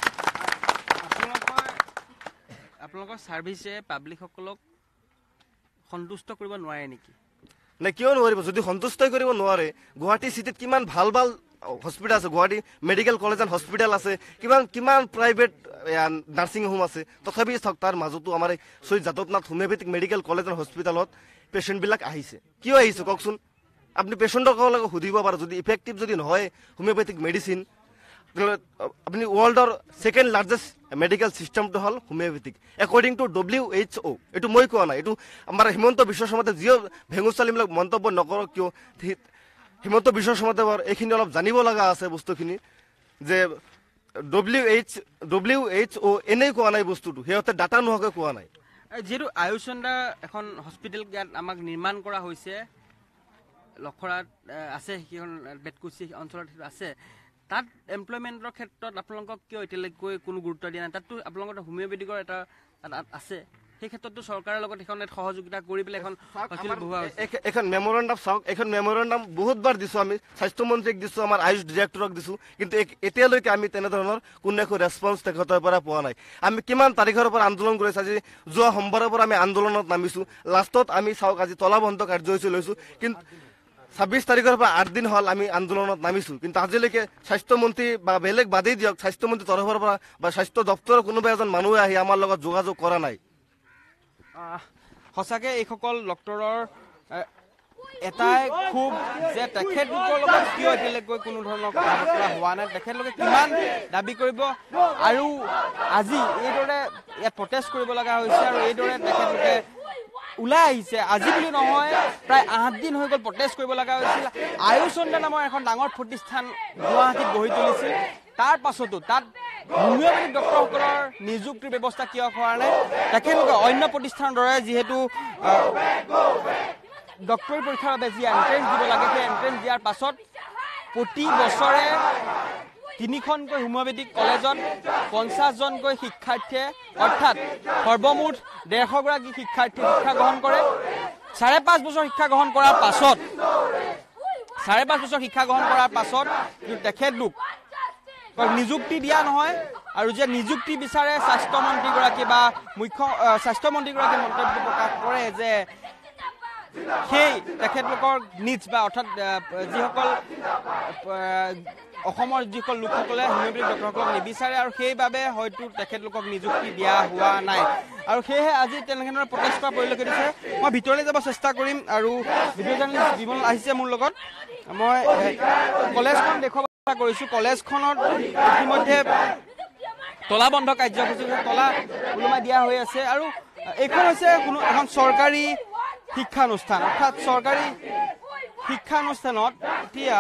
আপোনালোকৰ ছাৰ্ভিচে পাব্লিকসকলক সন্তুষ্ট কৰিব নোৱাৰে নেকি? নাই, কিয় নোৱাৰিব? যদি সন্তুষ্টই কৰিব নোৱাৰে, গুৱাহাটী চিটিত কিমান ভাল হস্পিটেল আছে, Guwahati medical college and hospital আছে, কিমান প্ৰাইভেট নাৰ্ছিং হোম আছে। তথাপি চাওক, তাৰ মাজতো আমাৰ এই Shahid Jadavnath homoeopathic medical college and হস্পিটেলত পেচেণ্টবিলাক আহিছে। কিয় আহিছে কওকচোন? আপুনি পেচেণ্টক সুধিব পাৰে, যদি ইফেক্টিভ যদি নহয় হোমিওপেথিক মেডিচিন, আপুনি ৱৰ্ল্ডৰ ছেকেণ্ড লাৰ্জেষ্ট মেডিকেল চিষ্টেমটো হ'ল হোমিওপেথিক একৰ্ডিং টু WHO। এইটো মই কোৱা নাই, এইটো আমাৰ হিমন্ত বিশ্ব শৰ্মাদেৱ যিও ভেঙুচালিমূলক মন্তব্য নকৰক কিয়, হিমন্ত বিশ্ব শৰ্মাদেৱৰ এইখিনি অলপ জানিব লগা আছে বস্তুখিনি, যে WHO এনেই কোৱা নাই বস্তুটো, সিহঁতে ডাটা নোহোৱাকৈ কোৱা নাই। যিহেতু আয়ুষচন্দ্ৰা এখন হস্পিটেল ইয়াত আমাক নিৰ্মাণ কৰা হৈছে, লখৰাত আছে, সেইখন বেতকুচি অঞ্চলত আছে, তাত এমপ্লয়মেণ্টৰ ক্ষেত্ৰত আপোনালোকক কিয় এতিয়ালৈকে কোনো গুৰুত্ব দিয়া নাই? তাততো আপোনালোকৰ হোমিওপেথিকৰ এটা আছে, সেই ক্ষেত্ৰতো চৰকাৰৰ লগত এখন সহযোগিতা কৰি পেলাই এখন এখন মেমৰেণ্ডাম চাওক, এখন মেমৰেণ্ডাম বহুতবাৰ দিছোঁ আমি, স্বাস্থ্যমন্ত্ৰীক দিছোঁ, আমাৰ আয়ুষ ডিৰেক্টৰক দিছোঁ, কিন্তু এতিয়ালৈকে আমি তেনেধৰণৰ কোনো একো ৰেছপন্স তেখেতৰ পৰা পোৱা নাই। আমি কিমান তাৰিখৰ পৰা আন্দোলন কৰিছোঁ, আজি যোৱা সোমবাৰৰ পৰা আমি আন্দোলনত নামিছোঁ, লাষ্টত আমি চাওক আজি তলাবন্ধ কাৰ্যসূচী লৈছোঁ, কিন্তু 26 তাৰিখৰ পৰা 8 দিন হ'ল আমি আন্দোলনত নামিছোঁ, কিন্তু আজিলৈকে স্বাস্থ্যমন্ত্ৰী বা বেলেগ বাদেই দিয়ক, স্বাস্থ্যমন্ত্ৰীৰ তৰফৰ পৰা বা স্বাস্থ্য দপ্তৰৰ কোনোবা এজন মানুহে আহি আমাৰ লগত যোগাযোগ কৰা নাই। সঁচাকৈ এইসকল ডক্টৰৰ এটাই ক্ষোভ যে তেখেতলোকৰ লগত কিয় এতিয়ালৈকে কোনো ধৰণৰ কথা বতৰা হোৱা নাই, তেখেতলোকে কিমান দাবী কৰিব, আৰু আজি এইদৰে ইয়াত প্ৰটেষ্ট কৰিব লগা হৈছে, আৰু এইদৰে তেখেতলোকে ওলাই আহিছে। আজি বুলি নহয়, প্ৰায় 8 দিন হৈ গ'ল প্ৰটেষ্ট কৰিব লগা হৈছিল। আয়ুষচন্দ্ৰা নামৰ এখন ডাঙৰ প্ৰতিষ্ঠান গুৱাহাটীত গঢ়ি তুলিছিল, তাৰ পাছতো তাত হোমিওপেথিক ডক্টৰসকলৰ নিযুক্তিৰ ব্যৱস্থা কিয় কৰা নাই? তেখেতলোকে অন্য প্ৰতিষ্ঠানৰ দৰে যিহেতু ডক্টৰী পৰীক্ষাৰ বাবে যি এণ্ট্ৰেঞ্চ দিব লাগে, সেই এণ্ট্ৰেঞ্চ দিয়াৰ পাছত প্ৰতি বছৰে 3খনকৈ হোমিওপেথিক কলেজত 50জনকৈ শিক্ষাৰ্থীয়ে, অৰ্থাৎ সৰ্বমুঠ 150গৰাকী শিক্ষাৰ্থীয়ে শিক্ষা গ্ৰহণ কৰে। 5.5 বছৰ শিক্ষা গ্ৰহণ কৰাৰ পাছত 5.5 বছৰ শিক্ষা গ্ৰহণ কৰাৰ পাছত তেখেতলোক নিযুক্তি দিয়া নহয় আৰু যে নিযুক্তি বিচাৰে স্বাস্থ্যমন্ত্ৰীগৰাকী বা মুখ্য স্বাস্থ্যমন্ত্ৰীগৰাকী মন্তব্য প্ৰকাশ কৰে যে সেই তেখেতলোকৰ নিজ বা অৰ্থাৎ যিসকল অসমৰ যিসকল লোকসকলে হোমিওপেথিক ডক্টৰসকলক নিবিচাৰে আৰু সেইবাবে হয়তো তেখেতলোকক নিযুক্তি দিয়া হোৱা নাই আৰু সেয়েহে আজি তেনেধৰণৰ প্ৰটেষ্ট কৰা পৰিলক্ষিত হৈছে মই ভিতৰলৈ যাব চেষ্টা কৰিম আৰু ভিডিঅ' জাৰ্নেলিষ্ট বিমল আহিছে মোৰ লগত মই কলেজখন দেখুৱাব চেষ্টা কৰিছোঁ কলেজখনত ইতিমধ্যে তলা বন্ধ কাৰ্যসূচী তলা ওলমাই দিয়া হৈ আছে আৰু এইখন হৈছে কোনো এখন চৰকাৰী শিক্ষানুষ্ঠান অৰ্থাৎ চৰকাৰী শিক্ষানুষ্ঠানত এতিয়া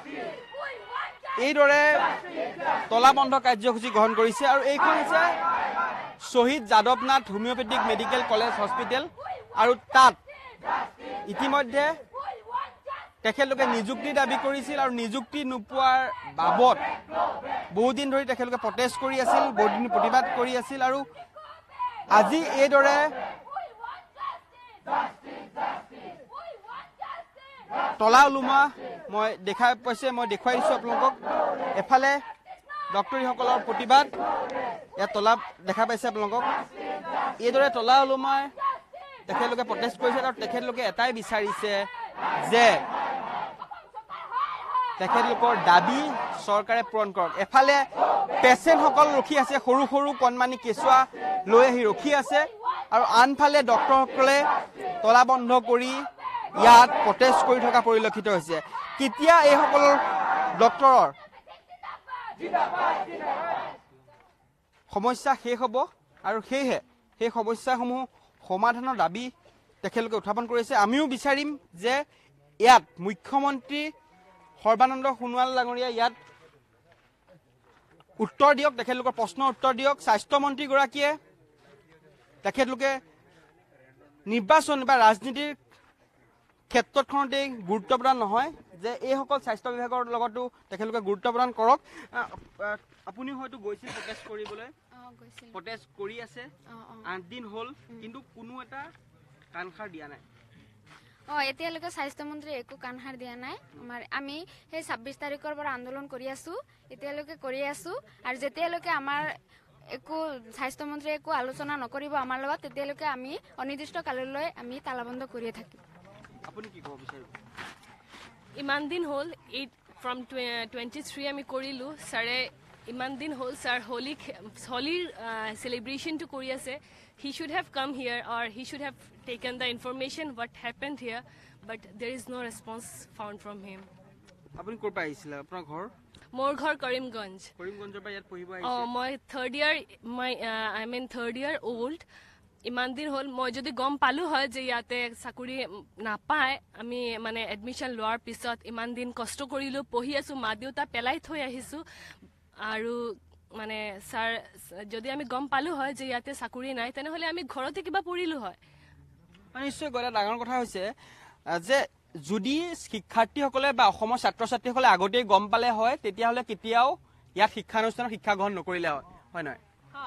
এইদৰে তলা বন্ধ কাৰ্যসূচী গ্ৰহণ কৰিছে আৰু এইখন হৈছে Shahid Jadavnath homoeopathic medical college hospital আৰু তাত ইতিমধ্যে তেখেতলোকে নিযুক্তি দাবী কৰিছিল আৰু নিযুক্তি নোপোৱাৰ বাবদ বহুদিন ধৰি তেখেতলোকে প্ৰটেষ্ট কৰি আছিল বহুদিন প্ৰতিবাদ কৰি আছিল আৰু আজি এইদৰে তলা ওলোমা মই দেখাই পাইছে মই দেখুৱাই দিছোঁ আপোনালোকক এফালে ডক্টৰীসকলৰ প্ৰতিবাদ ইয়াত তলা দেখা পাইছে আপোনালোকক এইদৰে তলা ওলোমাই তেখেতলোকে প্ৰটেষ্ট কৰিছে আৰু তেখেতলোকে এটাই বিচাৰিছে যে তেখেতলোকৰ দাবী চৰকাৰে পূৰণ কৰক এফালে পেচেণ্টসকল ৰখি আছে সৰু সৰু কণমানি কেঁচুৱা লৈ আহি ৰখি আছে আৰু আনফালে ডক্টৰসকলে তলা বন্ধ কৰি ইয়াত প্ৰটেষ্ট কৰি থকা পৰিলক্ষিত হৈছে কেতিয়া এইসকল ডক্টৰৰ সমস্যা শেষ হ'ব আৰু সেয়েহে সেই সমস্যাসমূহ সমাধানৰ দাবী তেখেতলোকে উত্থাপন কৰিছে আমিও বিচাৰিম যে ইয়াত মুখ্যমন্ত্ৰী সৰ্বানন্দ সোণোৱাল ডাঙৰীয়া ইয়াত উত্তৰ দিয়ক তেখেতলোকৰ প্ৰশ্নৰ উত্তৰ দিয়ক স্বাস্থ্যমন্ত্ৰীগৰাকীয়ে তেখেতলোকে নিৰ্বাচন বা ৰাজনীতিৰ ক্ষেত্ৰখনতেই গুৰুত্ব প্ৰদান নহয় যে এইসকল স্বাস্থ্য বিভাগৰ লগতো তেখেতলোকে গুৰুত্ব প্ৰদান কৰক আপুনি হয়তো গৈছিল প্ৰটেষ্ট কৰিবলৈ প্ৰটেষ্ট কৰি আছে 8 দিন হ'ল কিন্তু কোনো এটা কাণসাৰ দিয়া নাই এতিয়ালৈকে স্বাস্থ্যমন্ত্ৰী একো কাণসাৰ দিয়া নাই আমি সেই 26 তাৰিখৰ পৰা আন্দোলন কৰি আছো এতিয়ালৈকে কৰি আছো আৰু যেতিয়ালৈকে আমাৰ একো স্বাস্থ্যমন্ত্ৰী একো আলোচনা নকৰিব আমাৰ লগত তেতিয়ালৈকে আমি অনিৰ্দিষ্ট কাললৈ আমি তালাবন্ধ কৰিয়ে থাকিম আপুনি কি ক'ব বিচাৰিব ইমান দিন হ'ল ফ্ৰম 23 আমি কৰিলোঁ ছাৰে ইমান দিন হ'ল ছাৰ হোলীৰ চেলিব্ৰেশ্যনটো কৰি আছে he should have come here or he should have taken the information what happened here but there is no response found from him আপুনি ক'ৰ পৰা আহিছিল আপোনাৰ ঘৰ মোৰ ঘৰ কৰিমগঞ্জৰ পৰা ইয়াত পঢ়িব আহিছে মই third year I mean third year old ইমান দিন হ'ল মই যদি গম পালো হয় যে ইয়াতে চাকৰি নাপায় আমি মানে এডমিশ্যন লোৱাৰ পিছত ইমান দিন কষ্ট কৰিলোঁ পঢ়ি আছো মা দেউতা পেলাই থৈ আহিছোঁ আৰু মানে ছাৰ যদি আমি গম পালো হয় যে ইয়াতে চাকৰি নাই তেনেহ'লে আমি ঘৰতে কিবা পঢ়িলো হয় নিশ্চয় এটা ডাঙৰ কথা হৈছে যে যদি শিক্ষাৰ্থীসকলে বা অসমৰ ছাত্ৰ ছাত্ৰীসকলে আগতেই গম পালে হয় তেতিয়াহ'লে কেতিয়াও ইয়াত শিক্ষানুষ্ঠানত শিক্ষা গ্ৰহণ নকৰিলে হয় নহয়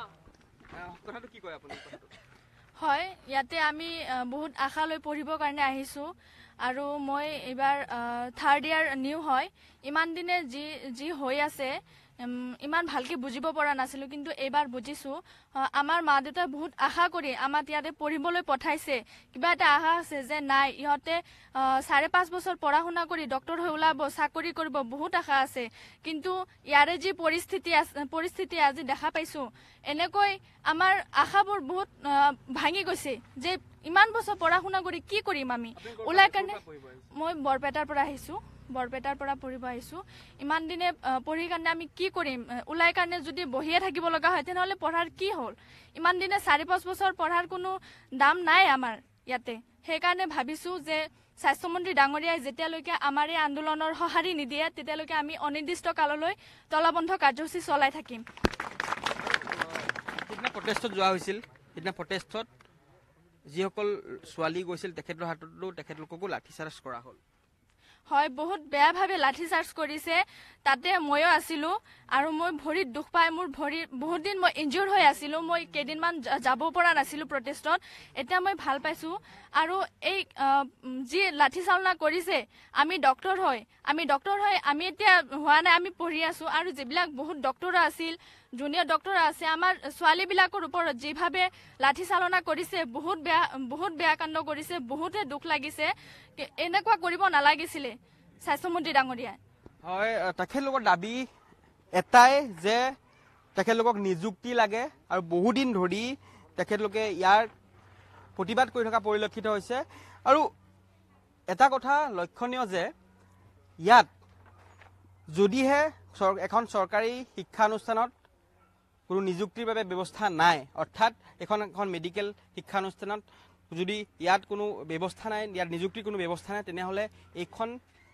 কথাটো কি কয় আপুনি হয় ইয়াতে আমি বহুত আশা লৈ পঢ়িবৰ কাৰণে আহিছোঁ আৰু মই এইবাৰ থাৰ্ড ইয়াৰ নিউ হয় ইমান দিনে যি হৈ আছে ইমান ভালকে বুজিব পৰা নাছিলোঁ কিন্তু এইবাৰ বুজিছোঁ আমাৰ মা দেউতাই বহুত আশা কৰি আমাক ইয়াতে পঢ়িবলৈ পঠাইছে কিবা এটা আশা আছে যে নাই ইহঁতে 5.5 বছৰ পঢ়া শুনা কৰি ডক্টৰ হৈ ওলাব চাকৰি কৰিব বহুত আশা আছে কিন্তু ইয়াৰে যি পৰিস্থিতি আজি দেখা পাইছোঁ এনেকৈ আমাৰ আশাবোৰ বহুত ভাঙি গৈছে যে ইমান বছৰ পঢ়া শুনা কৰি কি কৰিম আমি ওলাই কাৰণে মই বৰপেটাৰ পৰা আহিছোঁ বৰপেটাৰ পৰা পঢ়িব আহিছোঁ ইমান দিনে পঢ়ি কাৰণে আমি কি কৰিম ওলাই কাৰণে যদি বহিয়ে থাকিব লগা হয় তেনেহ'লে পঢ়াৰ কি হ'ল ইমান দিনে 4-5 বছৰ পঢ়াৰ কোনো দাম নাই আমাৰ ইয়াতে সেইকাৰণে ভাবিছোঁ যে স্বাস্থ্যমন্ত্ৰী ডাঙৰীয়াই যেতিয়ালৈকে আমাৰ এই আন্দোলনৰ সঁহাৰি নিদিয়ে তেতিয়ালৈকে আমি অনিৰ্দিষ্ট কাললৈ তলাবন্ধ কাৰ্যসূচী চলাই থাকিম সিদিনা প্ৰটেষ্টত যোৱা হৈছিল সিদিনা প্ৰটেষ্টত যিসকল ছোৱালী গৈছিল তেখেতৰ হাততো তেখেতলোককো লাঠিচাৰ্জ কৰা হ'ল হয় বহুত বেয়াভাৱে লাঠি চাৰ্জ কৰিছে তাতে ময়ো আছিলোঁ আৰু মই ভৰিত দুখ পাই মোৰ ভৰি বহুত দিন মই ইনজিউৰ হৈ আছিলোঁ মই কেইদিনমান যাব পৰা নাছিলোঁ প্ৰটেষ্টত এতিয়া মই ভাল পাইছোঁ আৰু এই যি লাঠি চালনা কৰিছে আমি ডক্টৰ হয় আমি এতিয়া হোৱা নাই আমি পঢ়ি আছোঁ আৰু যিবিলাক বহুত ডক্টৰ আছিল জুনিয়ৰ ডক্টৰ আছে আমাৰ ছোৱালীবিলাকৰ ওপৰত যিভাৱে লাঠি চালনা কৰিছে বহুত বেয়া কাণ্ড কৰিছে বহুতে দুখ লাগিছে এনেকুৱা কৰিব নালাগিছিলে স্বাস্থ্যমন্ত্ৰী ডাঙৰীয়াই হয় তেখেতলোকৰ দাবী এটাই যে তেখেতলোকক নিযুক্তি লাগে আৰু বহুদিন ধৰি তেখেতলোকে ইয়াৰ প্ৰতিবাদ কৰি থকা পৰিলক্ষিত হৈছে আৰু এটা কথা লক্ষণীয় যে ইয়াত যদিহে এখন চৰকাৰী শিক্ষানুষ্ঠানত কোনো নিযুক্তিৰ বাবে ব্যৱস্থা নাই অৰ্থাৎ এখন মেডিকেল শিক্ষানুষ্ঠানত যদি ইয়াত কোনো ব্যৱস্থা নাই ইয়াত নিযুক্তিৰ কোনো ব্যৱস্থা নাই তেনেহ'লে এইখন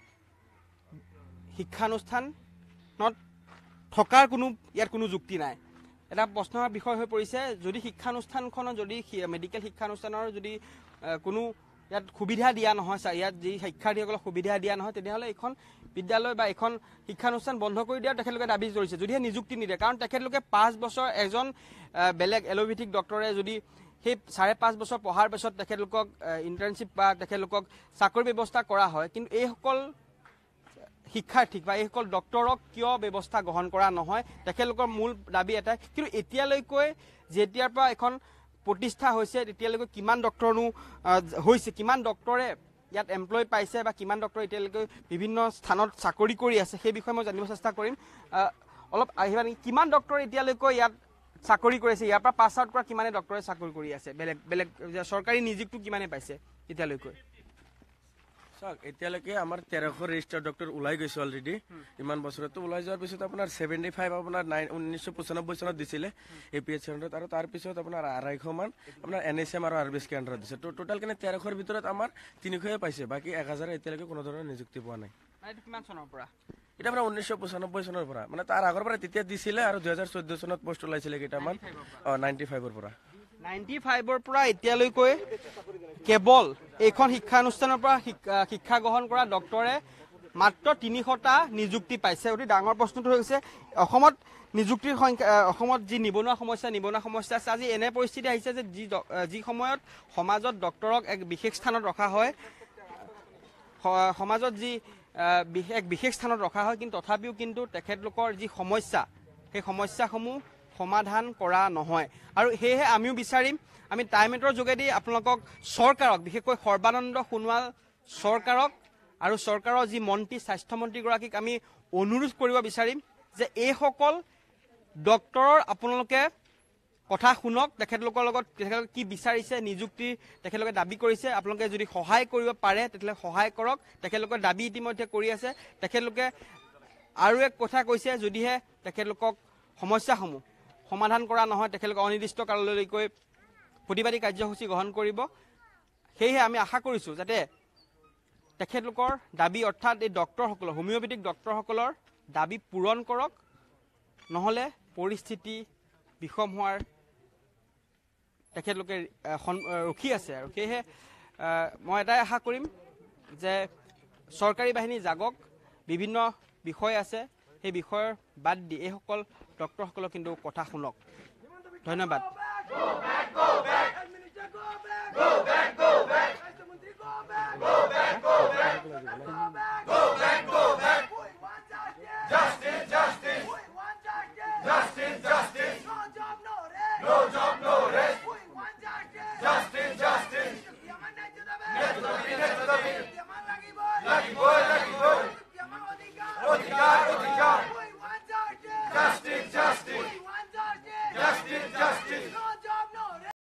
শিক্ষানুষ্ঠানত থকাৰ ইয়াত কোনো যুক্তি নাই এটা প্ৰশ্নৰ বিষয় হৈ পৰিছে যদি শিক্ষানুষ্ঠানখনৰ যদি মেডিকেল শিক্ষানুষ্ঠানৰ যদি কোনো ইয়াত সুবিধা দিয়া নহয় ইয়াত যি শিক্ষাৰ্থীসকলক সুবিধা দিয়া নহয় তেনেহ'লে এইখন বিদ্যালয় বা এখন শিক্ষানুষ্ঠান বন্ধ কৰি দিয়াৰ তেখেতলোকে দাবী কৰিছে যদিহে নিযুক্তি নিদিয়ে কাৰণ তেখেতলোকে 5 বছৰ এজন বেলেগ এলোপেথিক ডক্টৰে যদি সেই 5.5 বছৰ পঢ়াৰ পিছত তেখেতলোকক ইণ্টাৰ্ণশ্বিপ বা তেখেতলোকক চাকৰি ব্যৱস্থা কৰা হয় কিন্তু এইসকল শিক্ষাৰ্থীক বা এইসকল ডক্টৰক কিয় ব্যৱস্থা গ্ৰহণ কৰা নহয় তেখেতলোকৰ মূল দাবী এটাই কিন্তু এতিয়ালৈকৈ যেতিয়াৰ পৰা এখন প্ৰতিষ্ঠা হৈছে তেতিয়ালৈকৈ কিমান ডক্টৰনো হৈছে কিমান ডক্টৰে ইয়াত এমপ্লয় পাইছে বা কিমান ডক্টৰ এতিয়ালৈকৈ বিভিন্ন স্থানত চাকৰি কৰি আছে সেই বিষয়ে মই জানিব চেষ্টা কৰিম অলপ আহিবা নেকি কিমান ডক্টৰ এতিয়ালৈকৈ ইয়াত চাকৰি কৰিছে ইয়াৰ পৰা পাছ আউট কৰা কিমানে ডক্টৰে চাকৰি কৰি আছে বেলেগ চৰকাৰী নিযুক্তি কিমানে পাইছে এতিয়ালৈকৈ চাওক এতিয়ালৈকে আমাৰ 1300 ৰেজিষ্টাৰ ডক্টৰ ওলাই গৈছে অলৰেডি ইমান বছৰতো ওলাই যোৱাৰ পিছত আপোনাৰ 75 আপোনাৰ 1995 চনত দিছিলে APH আণ্ডাৰত আৰু তাৰ পিছত আপোনাৰ 250 মান আপোনাৰ NSM আৰু RBSK আণ্ডাৰত দিছে টোটাল কেনে 1300 ভিতৰত আমাৰ 300 পাইছে বাকি 1000 এতিয়ালৈকে কোনো ধৰণৰ নিযুক্তি পোৱা নাই এইটো কিমান চনৰ পৰা এটা আপোনাৰ 1995 চনৰ পৰা মানে তাৰ আগৰ পৰা তেতিয়া দিছিলে আৰু 2014 চনত পোষ্ট ওলাইছিলে কেইটামান 95 ৰ পৰা 95ৰ পৰা এতিয়ালৈকৈ কেৱল এইখন শিক্ষানুষ্ঠানৰ পৰা শিক্ষা গ্ৰহণ কৰা ডক্টৰে মাত্ৰ 300টা নিযুক্তি পাইছে অতি ডাঙৰ প্ৰশ্নটো হৈছে অসমত নিযুক্তিৰ সংখ্যা অসমত যি নিবনুৱা সমস্যা আছে আজি এনে পৰিস্থিতি আহিছে যে যি সময়ত সমাজত ডক্টৰক এক বিশেষ স্থানত ৰখা হয় সমাজত যি এক বিশেষ স্থানত ৰখা হয় কিন্তু তথাপিও কিন্তু তেখেতলোকৰ যি সমস্যা সেই সমস্যাসমূহ সমাধান কৰা নহয় আৰু সেয়েহে আমিও বিচাৰিম আমি টাইমেটৰ যোগেদি আপোনালোকক চৰকাৰক বিশেষকৈ সৰ্বানন্দ সোণোৱাল চৰকাৰক আৰু চৰকাৰৰ যি মন্ত্ৰী স্বাস্থ্যমন্ত্ৰীগৰাকীক আমি অনুৰোধ কৰিব বিচাৰিম যে এইসকল ডক্টৰৰ আপোনালোকে কথা শুনক তেখেতলোকৰ লগত তেখেতলোকে কি বিচাৰিছে নিযুক্তিৰ তেখেতলোকে দাবী কৰিছে আপোনালোকে যদি সহায় কৰিব পাৰে তেতিয়াহ'লে সহায় কৰক তেখেতলোকৰ দাবী ইতিমধ্যে কৰি আছে তেখেতলোকে আৰু এক কথা কৈছে যদিহে তেখেতলোকক সমস্যাসমূহ সমাধান কৰা নহয় তেখেতলোকে অনিৰ্দিষ্ট কাললৈকৈ প্ৰতিবাদী কাৰ্যসূচী গ্ৰহণ কৰিব সেয়েহে আমি আশা কৰিছোঁ যাতে তেখেতলোকৰ দাবী অৰ্থাৎ এই ডক্টৰসকলৰ হোমিঅ'পেথিক ডক্টৰসকলৰ দাবী পূৰণ কৰক নহ'লে পৰিস্থিতি বিষম হোৱাৰ তেখেতলোকে ৰখি আছে আৰু সেয়েহে মই এটাই আশা কৰিম যে চৰকাৰী বাহিনী জাগক বিভিন্ন বিষয় আছে সেই বিষয়ৰ বাদ দি এইসকল ডক্টৰসকলক কিন্তু কথা শুনক ধন্যবাদ অধিকাৰ